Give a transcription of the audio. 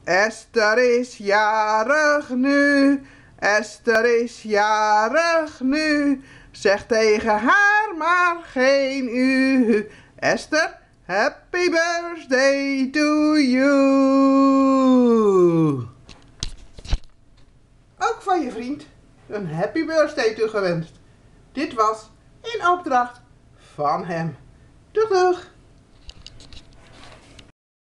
Esther is jarig nu, Esther is jarig nu. Zeg tegen haar maar geen u. Esther, happy birthday to you. Ook van je vriend een happy birthday toegewenst. Dit was in opdracht van hem. Doeg doeg!